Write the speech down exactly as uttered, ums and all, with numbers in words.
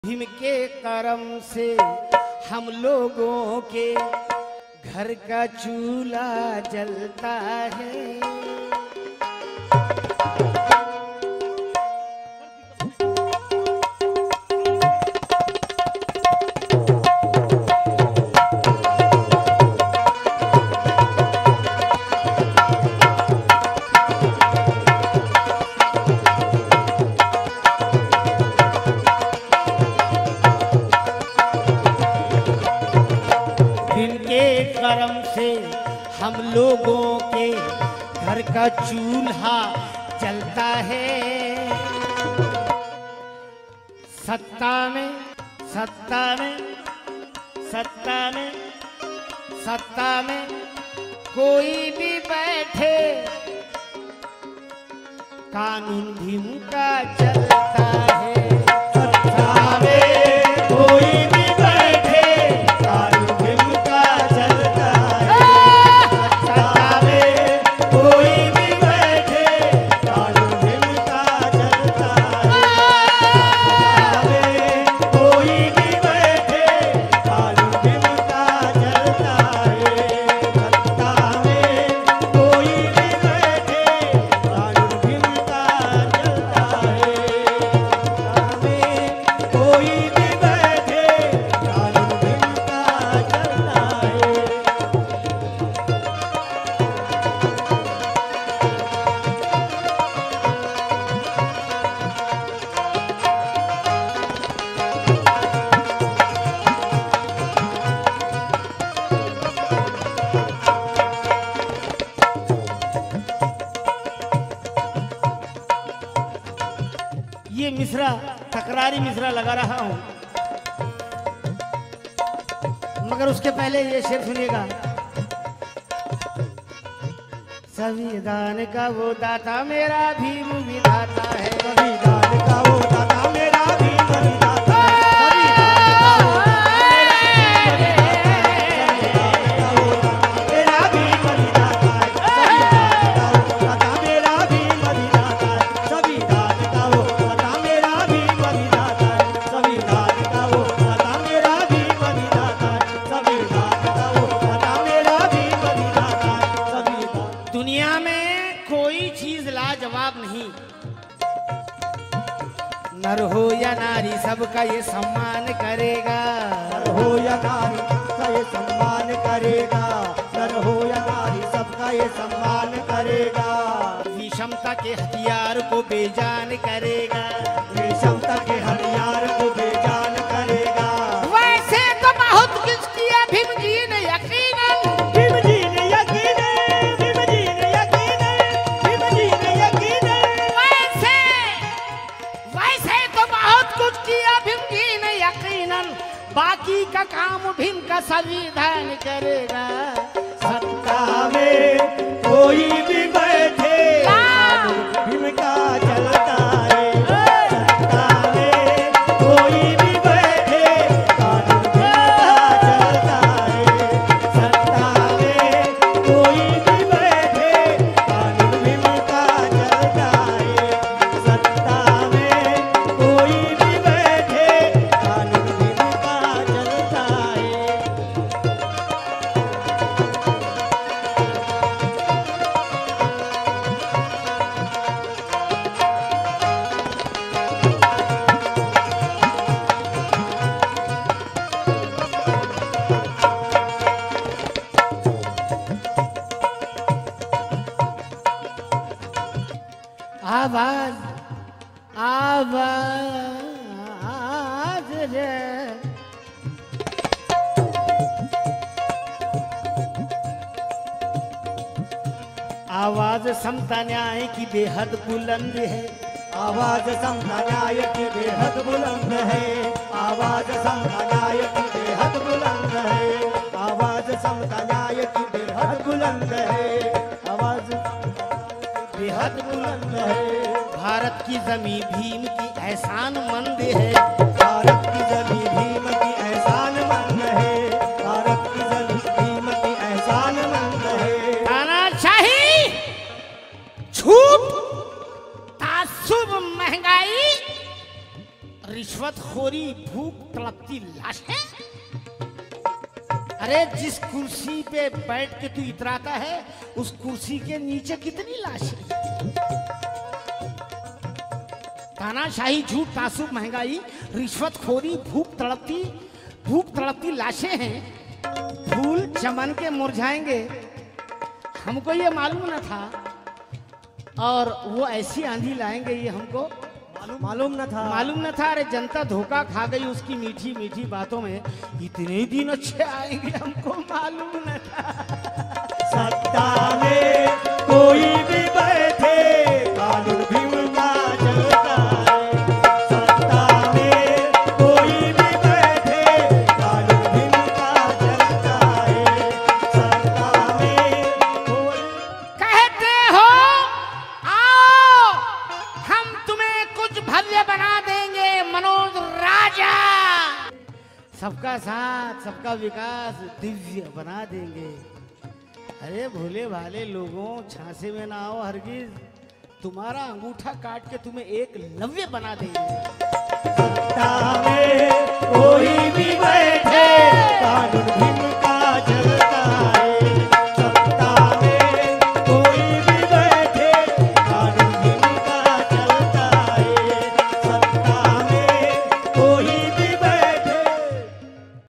भीम के करम से हम लोगों के घर का चूल्हा जलता है। करम से हम लोगों के घर का चूल्हा जलता है। सत्ता में सत्ता में सत्ता में सत्ता में कोई भी बैठे, कानून भीम का चलता है। सत्ता में कोई भी बैठे, कानून भीम का चलता है। सत्ता में कोई भी बैठे, कानून भीम का चलता है। सत्ता में कोई भी बैठे, कानून भीम का चलता है। सत्ता में कोई भी बैठे, कानून भीम का चलता है। सत्ता में कोई भी बैठे, कानून भीम का चलता है। ये मिश्रा तकरारी मिश्रा लगा रहा हूं, मगर उसके पहले ये शेर सुनिएगा। संविधान का वो दाता मेरा भीम विधाता है। संविधान का वो दाता मेरा भीम विधाता है। दुनिया में कोई चीज लाजवाब नहीं, नर हो या नारी सबका ये सम्मान करेगा। नर हो या नारी सबका ये सम्मान करेगा। नर हो या नारी सबका ये सम्मान करेगा। विषमता के हथियार को बेजान करेगा। विषमता के हथियार को बेजान करेगा। वैसे तो बहुत कुछ किया भीम जी ने यकीनन। भीम जी ने यकीनन, भीम जी ने यकीनन, भीम जी ने यकीनन। वैसे वैसे तो बहुत कुछ किया भीम जी ने यकीनन, बाकी का काम भीम का संविधान करेगा। सत्ता में कोई भी बैठे, भीम का चलता है। सत्ता में कोई भी बैठे, कानून भीम का चलता है। सत्ता में कोई भी बैठे, कानून भीम का चलता है। सत्ता में कोई भी बैठे, कानून भीम का चलता है। आवाज आवाज रे, आवाज समता न्याय की बेहद बुलंद है। आवाज समता न्याय की बेहद बुलंद है। आवाज समता न्याय की बेहद बुलंद है। आवाज समता न्याय की बेहद बुलंद है। आवाज बेहद बुलंद है। भारत की जमी भीम की एहसान मंद है। भारत की जमी भीम की एहसान मंद है। भारत की जमी भीम की एहसान मंद है। तानाशाही, झूठ, तासुब, महंगाई, रिश्वतखोरी, भूख तड़पती लाशें। अरे जिस कुर्सी पे बैठ के तू इतराता है उस कुर्सी के नीचे कितनी लाशें। तानाशाही, झूठ, तासुब, महंगाई, रिश्वतखोरी, भूख तड़पती भूख तड़पती लाशें हैं। फूल चमन के मुरझाएंगे, हमको ये मालूम न था, और वो ऐसी आंधी लाएंगे ये हमको मालूम न था मालूम न था। अरे जनता धोखा खा गई उसकी मीठी मीठी बातों में। इतने दिन अच्छे आएंगे हमको मालूम न था। सत्ता में कोई भी बैठे कानून भी उनका चलता है। सत्ता में कोई भी बैठे कानून भी उनका चलता है। सत्ता में कोई कहते हो आओ हम तुम्हें कुछ भव्य बना देंगे मनोज राजा। सबका साथ, सबका विकास दिव्य बना देंगे। अरे भोले भाले लोगों, झांसे में ना आओ हरगिज, तुम्हारा अंगूठा काट के तुम्हें एक लव्य बना देंगे। सत्ता